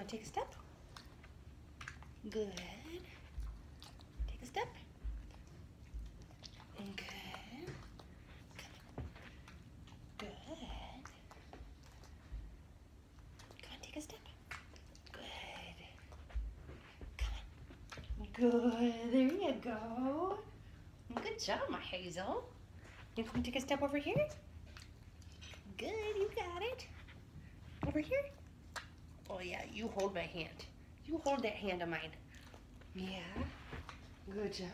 Want to take a step? Good. Take a step. Good. Good. Come on, take a step. Good. Come on. Good. There you go. Good job, my Hazel. You come take a step over here? Good, you got it. Over here? Oh yeah, you hold my hand. You hold that hand of mine. Yeah. Good job.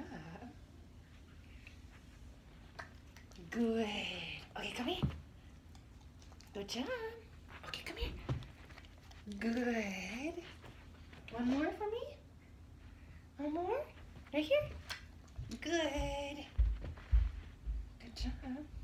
Good. Okay, come here. Good job. Okay, come here. Good. One more for me? One more? Right here? Good. Good job.